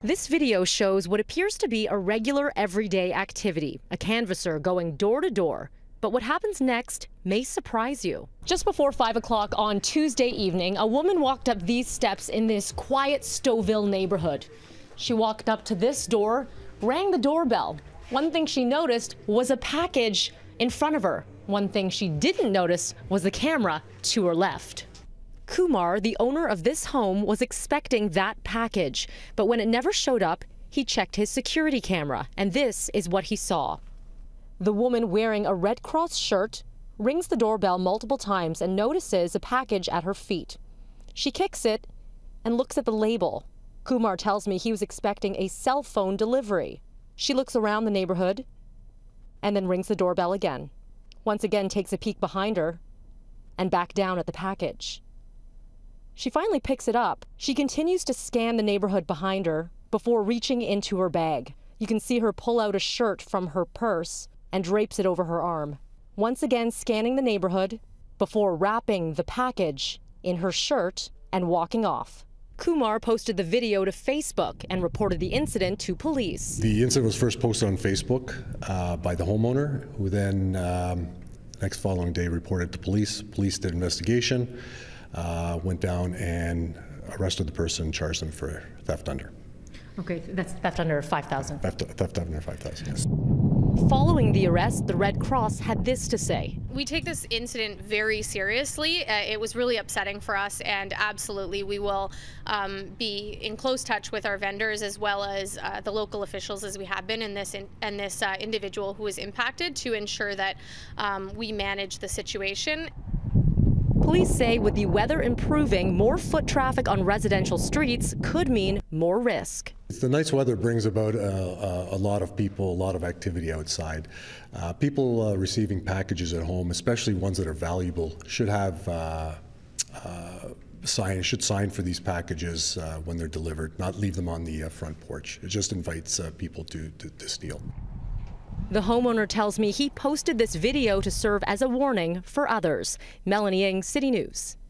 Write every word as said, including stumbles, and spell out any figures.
This video shows what appears to be a regular everyday activity, a canvasser going door to door. But what happens next may surprise you. Just before five o'clock on Tuesday evening, a woman walked up these steps in this quiet Stouffville neighborhood. She walked up to this door, rang the doorbell. One thing she noticed was a package in front of her. One thing she didn't notice was the camera to her left. Kumar, the owner of this home, was expecting that package, but when it never showed up, he checked his security camera, and this is what he saw. The woman wearing a Red Cross shirt rings the doorbell multiple times and notices a package at her feet. She kicks it and looks at the label. Kumar tells me he was expecting a cell phone delivery. She looks around the neighborhood and then rings the doorbell again. Once again takes a peek behind her and back down at the package. She finally picks it up. She continues to scan the neighborhood behind her before reaching into her bag. You can see her pull out a shirt from her purse and drapes it over her arm. Once again scanning the neighborhood before wrapping the package in her shirt and walking off. Kumar posted the video to Facebook and reported the incident to police. The incident was first posted on Facebook uh, by the homeowner, who then um, next following day reported to police. Police did investigation, uh, went down and arrested the person, charged them for theft under. Okay, that's theft under five thousand dollars. Theft, theft under five thousand dollars, yes. Following the arrest, the Red Cross had this to say. We take this incident very seriously. Uh, it was really upsetting for us, and absolutely we will um, be in close touch with our vendors as well as uh, the local officials, as we have been in this in, and this uh, individual who was impacted, to ensure that um, we manage the situation. Police say with the weather improving, more foot traffic on residential streets could mean more risk. The nice weather brings about a, a, a lot of people, a lot of activity outside. Uh, people uh, receiving packages at home, especially ones that are valuable, should have uh, uh, sign, should sign for these packages uh, when they're delivered, not leave them on the uh, front porch. It just invites uh, people to, to, to steal. The homeowner tells me he posted this video to serve as a warning for others. Melanie Ng, City News.